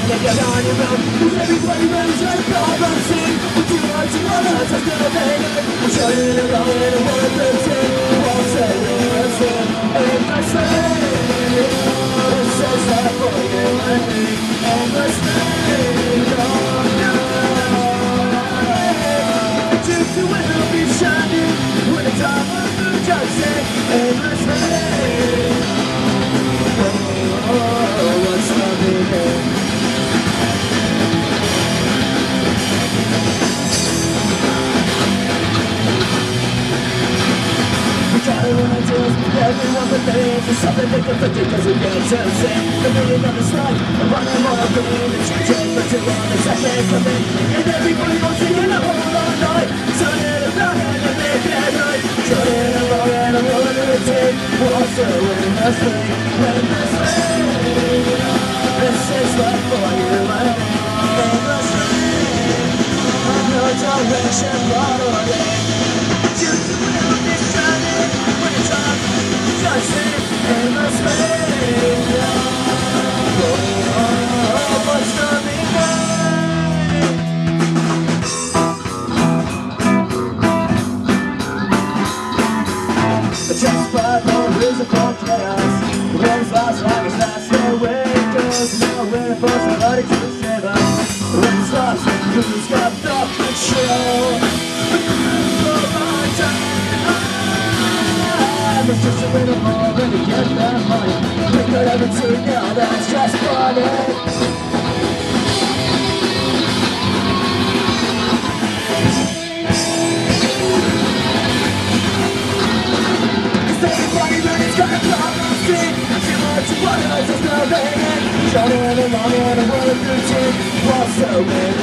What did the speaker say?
make it on your own. Cause everybody runs like problem scene. But you are to others, I'm still hanging. I'm showing it all in a one routine. Won't say what's in endlessly. This is not for you and me. Endlessly. To it will be shining when it's all over, just say endlessly. Oh, what's the meaning? We try to run our deals, everyone believes there's something they can predict cause we get to see the meaning of this life. I'm running more of green, it's changing but you're on the second for me. And everybody wants to get a whole all night. Turning around and make it right. Turning along and I'm willing to take what's the endlessly, endlessly. This is life for you and me. Endlessly. No direction following. Just will be shining when it's up. Just say endlessly. Oh, what's the meaning? Just by no reason for chaos. The world's lost like it's not the way it goes. No way for somebody to save us. When it's lost, who's got no control? It's just a little more when you get that money. We could have been seen now, that's just funny. Running along in a world routine. What's so